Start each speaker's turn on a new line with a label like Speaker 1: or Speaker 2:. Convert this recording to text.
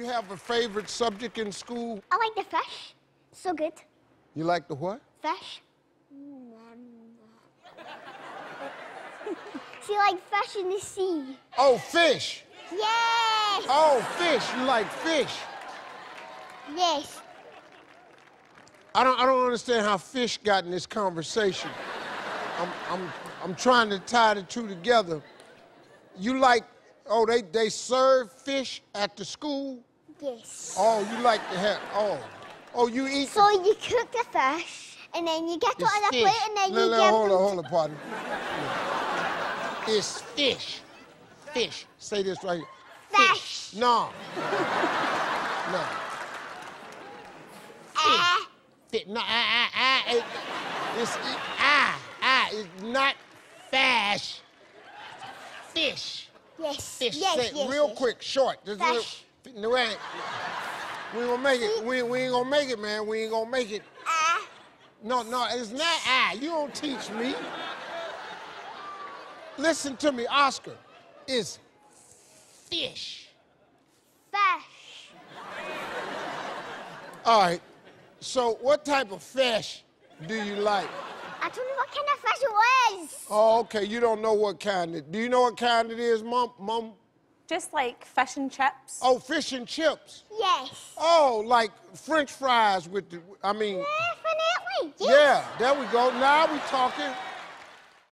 Speaker 1: you have a favorite subject in school?
Speaker 2: I like the fish. So good.
Speaker 1: You like the what?
Speaker 2: Fish. See, like fish in the sea.
Speaker 1: Oh, fish.
Speaker 2: Yes.
Speaker 1: Oh, fish. You like fish.
Speaker 2: Yes.
Speaker 1: I don't understand how fish got in this conversation. I'm trying to tie the two together. You like, oh, they serve fish at the school?
Speaker 2: Yes.
Speaker 1: Oh, you like to have, oh, you eat.
Speaker 2: So you cook the fish, and then you get it on a plate, and then you give
Speaker 1: Hold on, partner. It's fish. Fish. Say this right here.
Speaker 2: Fish.
Speaker 1: No. No. Fish. No, it's not fish. Fish.
Speaker 2: Yes.
Speaker 1: Fish.
Speaker 2: Yes,
Speaker 1: Say it
Speaker 2: yes,
Speaker 1: real
Speaker 2: yes.
Speaker 1: quick, short. Just
Speaker 2: Fish.
Speaker 1: No, we ain't gonna make it. We ain't gonna make it, man. We ain't gonna make it. No, it's not You don't teach me. Listen to me, Oscar. It's fish.
Speaker 2: Fish.
Speaker 1: All right. So what type of fish do you like?
Speaker 2: I don't know what kind of fish it was.
Speaker 1: Oh, okay. You don't know what kind do you know what kind it is, Mom?
Speaker 3: Just like fish and chips.
Speaker 1: Oh, fish and chips.
Speaker 2: Yes.
Speaker 1: Oh, like French fries with the,
Speaker 2: Definitely. Yes.
Speaker 1: Yeah, there we go. Now we talking.